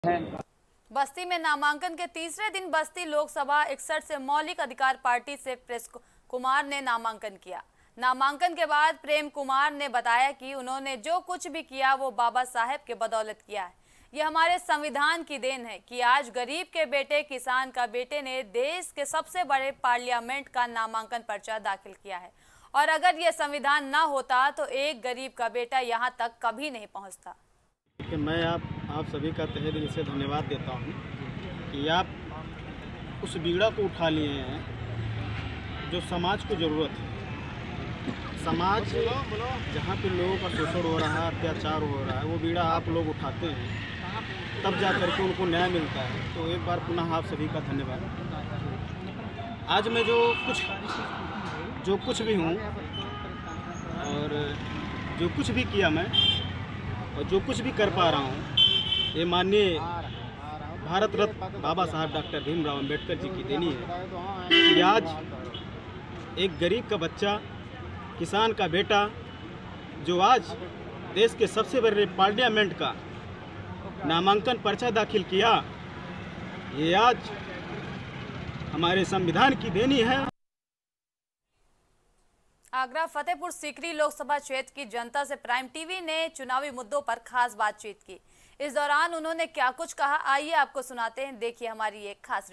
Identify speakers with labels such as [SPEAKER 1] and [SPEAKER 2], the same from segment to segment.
[SPEAKER 1] बस्ती में नामांकन के तीसरे दिन बस्ती लोकसभा 61 से मौलिक अधिकार पार्टी से प्रेम कुमार ने नामांकन किया। नामांकन के बाद प्रेम कुमार ने बताया कि उन्होंने जो कुछ भी किया वो बाबा साहेब के बदौलत किया है। ये हमारे संविधान की देन है कि आज गरीब के बेटे, किसान का बेटे ने देश के सबसे बड़े पार्लियामेंट का नामांकन पर्चा दाखिल किया है। और अगर ये संविधान ना होता तो एक गरीब का बेटा यहाँ तक कभी नहीं पहुँचता।
[SPEAKER 2] मैं आप सभी का तहे दिल से धन्यवाद देता हूँ कि आप उस बीड़ा को उठा लिए हैं जो समाज को ज़रूरत है। समाज जहाँ पे लोगों का शोषण हो रहा है, अत्याचार हो रहा है, वो बीड़ा आप लोग उठाते हैं, तब जा कर के उनको न्याय मिलता है। तो एक बार पुनः आप सभी का धन्यवाद। आज मैं जो कुछ भी हूँ और जो कुछ भी किया मैं और जो कुछ भी कर पा रहा हूँ, ये माननीय भारत रत्न बाबा साहब डॉक्टर भीमराव अंबेडकर जी की देनी है कि आज एक गरीब का बच्चा, किसान का बेटा, जो आज देश के सबसे बड़े पार्लियामेंट का नामांकन पर्चा दाखिल किया, ये आज हमारे संविधान की देनी है।
[SPEAKER 1] आगरा फतेहपुर सीकरी लोकसभा क्षेत्र की जनता से प्राइम टीवी ने चुनावी मुद्दों पर खास बातचीत की। इस दौरान उन्होंने क्या कुछ कहा, आइए आपको सुनाते हैं। देखिए हमारी एक खास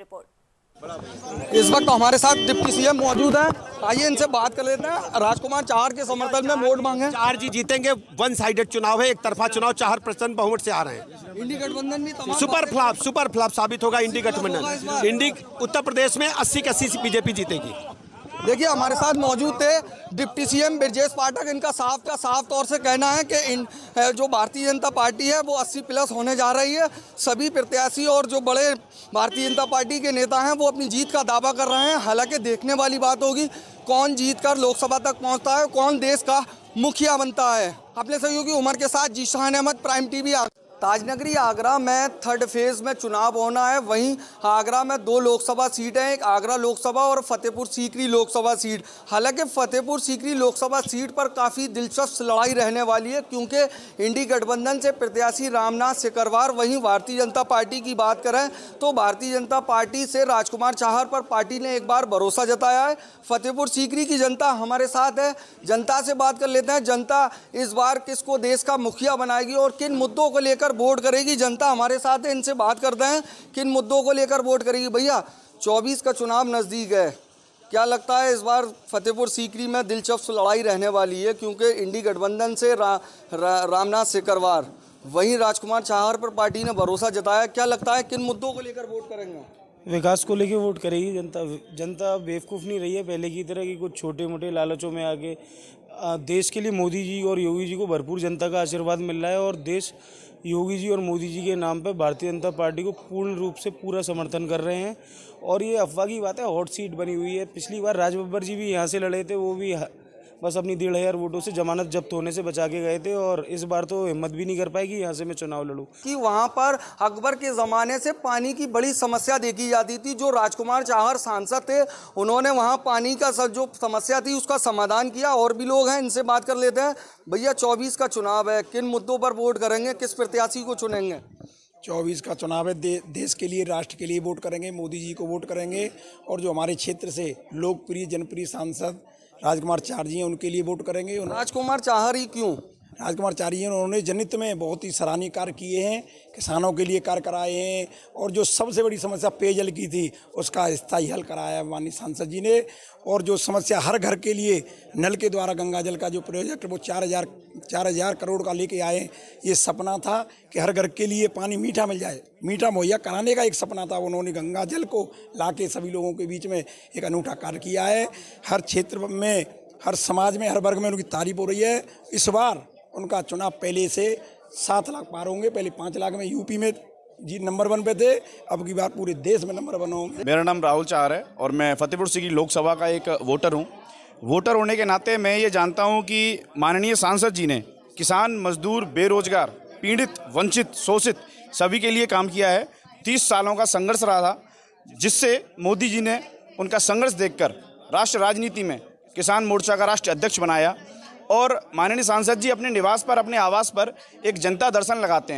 [SPEAKER 1] रिपोर्ट।
[SPEAKER 3] इस वक्त हमारे साथ डिप्टी सीएम मौजूद हैं, आइए इनसे बात कर लेते हैं। राजकुमार चाहर के समर्थन में वोट मांगे।
[SPEAKER 4] चाहर जी जीतेंगे। वन साइडेड चुनाव है, एक तरफा चुनाव। चाहर प्रचंड बहुमत से आ रहे हैं।
[SPEAKER 3] इंडी गठबंधन भी
[SPEAKER 4] सुपर फ्लॉप साबित होगा। इंडी गठबंधन इंडी उत्तर प्रदेश में 80 के 80 बीजेपी जीतेगी।
[SPEAKER 3] देखिए हमारे साथ मौजूद थे डिप्टी सीएम ब्रजेश पाठक। इनका साफ तौर से कहना है कि जो भारतीय जनता पार्टी है वो 80+ होने जा रही है। सभी प्रत्याशी और जो बड़े भारतीय जनता पार्टी के नेता हैं वो अपनी जीत का दावा कर रहे हैं। हालांकि देखने वाली बात होगी कौन जीतकर लोकसभा तक पहुंचता है, कौन देश का मुखिया बनता है। अपने सहयोगी उमर के साथ जीशान अहमद, प्राइम टीवी। ताजनगरी आगरा में 3rd फेज में चुनाव होना है। वहीं आगरा में 2 लोकसभा सीट हैं, एक आगरा लोकसभा और फतेहपुर सीकरी लोकसभा सीट। हालांकि फतेहपुर सीकरी लोकसभा सीट पर काफ़ी दिलचस्प लड़ाई रहने वाली है, क्योंकि इंडी गठबंधन से प्रत्याशी रामनाथ सिकरवार। वहीं भारतीय जनता पार्टी की बात करें तो भारतीय जनता पार्टी से राजकुमार चाहर पर पार्टी ने एक बार भरोसा जताया है। फतेहपुर सीकरी की जनता हमारे साथ है, जनता से बात कर लेते हैं। जनता इस बार किसको देश का मुखिया बनाएगी और किन मुद्दों को लेकर वोट करेगी, जनता हमारे साथ है, इनसे बात करते हैं किन मुद्दों को लेकर वोट करेगी। भैया 24 का चुनाव नज़दीक है, क्या लगता है इस बार फतेहपुर सीकरी में दिलचस्प लड़ाई रहने वाली है, क्योंकि इंडी गठबंधन से रामनाथ सिकरवार, वहीं राजकुमार चाहर पर पार्टी ने भरोसा जताया। क्या लगता है किन मुद्दों को लेकर वोट करेंगे?
[SPEAKER 5] विकास को लेके वोट करेगी जनता। जनता बेवकूफ़ नहीं रही है पहले की तरह कि कुछ छोटे मोटे लालचों में आके देश के लिए मोदी जी और योगी जी को भरपूर जनता का आशीर्वाद मिल रहा है और देश योगी जी और मोदी जी के नाम पर भारतीय जनता पार्टी को पूर्ण रूप से पूरा समर्थन कर रहे हैं। और ये अफवाह की बात है, हॉट सीट बनी हुई है। पिछली बार राज बब्बर जी भी यहाँ से लड़े थे, वो भी बस अपनी 1,500 वोटों से जमानत जब्त होने से बचा के गए थे। और इस बार तो हिम्मत भी नहीं कर पाएगी यहाँ से मैं चुनाव लड़ूं।
[SPEAKER 3] कि वहाँ पर अकबर के ज़माने से पानी की बड़ी समस्या देखी जाती थी। जो राजकुमार चाहर सांसद थे, उन्होंने वहाँ पानी का जो समस्या थी उसका समाधान किया। और भी लोग हैं, इनसे बात कर लेते हैं। भैया 24 का चुनाव है, किन मुद्दों पर वोट करेंगे, किस प्रत्याशी को चुनेंगे?
[SPEAKER 6] 24 का चुनाव है, देश के लिए, राष्ट्र के लिए वोट करेंगे, मोदी जी को वोट करेंगे। और जो हमारे क्षेत्र से लोकप्रिय जनप्रिय सांसद राजकुमार चाहर जी हैं उनके लिए वोट करेंगे।
[SPEAKER 3] राजकुमार चाहर ही क्यों?
[SPEAKER 6] राजकुमार चाहर जी उन्होंने जनहित में बहुत ही सराहनीय कार्य किए हैं, किसानों के लिए कार्य कराए हैं। और जो सबसे बड़ी समस्या पेयजल की थी उसका स्थायी हल कराया माननीय सांसद जी ने। और जो समस्या हर घर के लिए नल के द्वारा गंगा जल का जो प्रोजेक्ट वो 4,000 करोड़ का लेके आए। ये सपना था कि हर घर के लिए पानी मीठा मिल जाए, मीठा मुहैया कराने का एक सपना था। उन्होंने गंगा जल को लाके सभी लोगों के बीच में एक अनूठा कार्य किया है। हर क्षेत्र में, हर समाज में, हर वर्ग में उनकी तारीफ हो रही है। इस बार उनका चुनाव पहले से 7 लाख पार होंगे। पहले 5 लाख में यूपी में जी नंबर 1 पे थे, अब की बार पूरे देश में नंबर 1 होंगे।
[SPEAKER 7] मेरा नाम राहुल चाहर है और मैं फतेहपुर सीकरी लोकसभा का एक वोटर हूं। वोटर होने के नाते मैं ये जानता हूं कि माननीय सांसद जी ने किसान, मजदूर, बेरोजगार, पीड़ित, वंचित, शोषित सभी के लिए काम किया है। 30 सालों का संघर्ष रहा था, जिससे मोदी जी ने उनका संघर्ष देखकर राष्ट्र राजनीति में किसान मोर्चा का राष्ट्रीय अध्यक्ष बनाया। और माननीय सांसद जी अपने निवास पर, अपने आवास पर एक जनता दर्शन लगाते हैं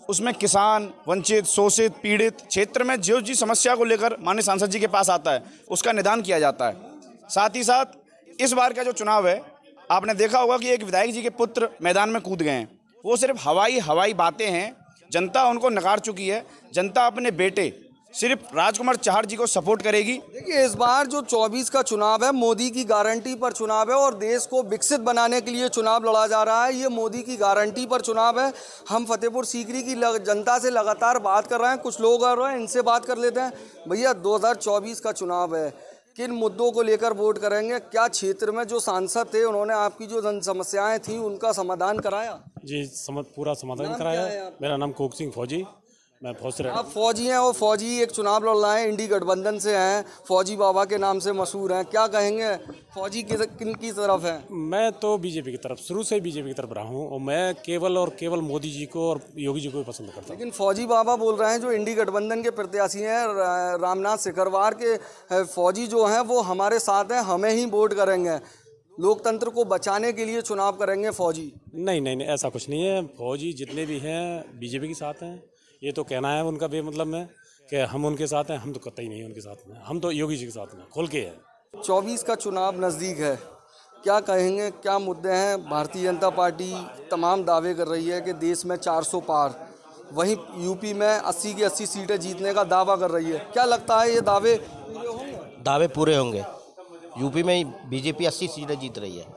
[SPEAKER 7] उसमें किसान, वंचित, शोषित, पीड़ित क्षेत्र में जो जी समस्या को लेकर माननीय सांसद जी के पास आता है उसका निदान किया जाता है। साथ ही साथ इस बार का जो चुनाव है, आपने देखा होगा कि एक विधायक जी के पुत्र मैदान में कूद गए हैं। वो सिर्फ हवाई बातें हैं, जनता उनको नकार चुकी है। जनता अपने बेटे सिर्फ राजकुमार चाहर जी को सपोर्ट करेगी।
[SPEAKER 3] देखिए, इस बार जो 24 का चुनाव है मोदी की गारंटी पर चुनाव है और देश को विकसित बनाने के लिए चुनाव लड़ा जा रहा है। ये मोदी की गारंटी पर चुनाव है। हम फतेहपुर सीकरी की जनता से लगातार बात कर रहे हैं, कुछ लोग आ रहे हैं, इनसे बात कर लेते हैं। भैया, 2024 का चुनाव है, किन मुद्दों को लेकर वोट करेंगे? क्या क्षेत्र में जो सांसद थे उन्होंने आपकी जो जन समस्याएं थी उनका समाधान कराया?
[SPEAKER 8] जी, पूरा समाधान कराया। मेरा नाम कोक सिंह फौजी, मैं फौज से।
[SPEAKER 3] आप फौजी हैं और फौजी एक चुनाव लड़ रहे हैं, इंडी गठबंधन से हैं, फौजी बाबा के नाम से मशहूर हैं। क्या कहेंगे, फौजी किन की तरफ हैं?
[SPEAKER 8] मैं तो बीजेपी की तरफ, शुरू से बीजेपी की तरफ रहा हूँ और मैं केवल मोदी जी को और योगी जी को ही पसंद करता हूँ।
[SPEAKER 3] लेकिन फौजी बाबा बोल रहे हैं जो इंडी गठबंधन के प्रत्याशी हैं, रामनाथ सिकरवार के फौजी जो हैं वो हमारे साथ हैं, हमें ही वोट करेंगे, लोकतंत्र को बचाने के लिए चुनाव करेंगे फौजी।
[SPEAKER 8] नहीं, ऐसा कुछ नहीं है। फौजी जितने भी हैं बीजेपी के साथ हैं। ये तो कहना है उनका बेमतलब में कि हम उनके साथ हैं, हम तो कतई नहीं उनके साथ में। हम तो योगी जी के साथ में खोल के हैं।
[SPEAKER 3] 24 का चुनाव नज़दीक है, क्या कहेंगे, क्या मुद्दे हैं? भारतीय जनता पार्टी तमाम दावे कर रही है कि देश में 400 पार, वहीं यूपी में 80 की 80 सीटें जीतने का दावा कर रही है। क्या लगता है ये दावे पूरे होंगे?
[SPEAKER 9] दावे पूरे होंगे। यूपी में बीजेपी 80 सीटें जीत रही है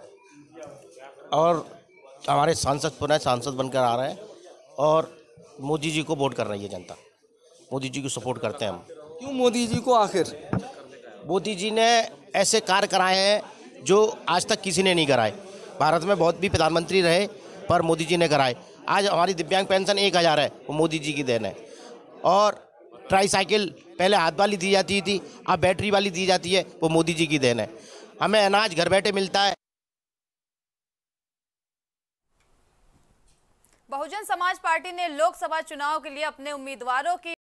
[SPEAKER 9] और हमारे सांसद पुनः सांसद बनकर आ रहे हैं और मोदी जी को वोट कर रही है जनता। मोदी जी को सपोर्ट करते हैं हम।
[SPEAKER 3] क्यों मोदी जी को? आखिर
[SPEAKER 9] मोदी जी ने ऐसे कार्य कराए हैं जो आज तक किसी ने नहीं कराए। भारत में बहुत भी प्रधानमंत्री रहे पर मोदी जी ने कराए। आज हमारी दिव्यांग पेंशन 1000 है, वो मोदी जी की देन है। और ट्राईसाइकिल पहले हाथ वाली दी जाती थी, अब बैटरी वाली दी जाती है, वो मोदी जी की देन है। हमें अनाज घर बैठे मिलता है।
[SPEAKER 1] बहुजन समाज पार्टी ने लोकसभा चुनाव के लिए अपने उम्मीदवारों की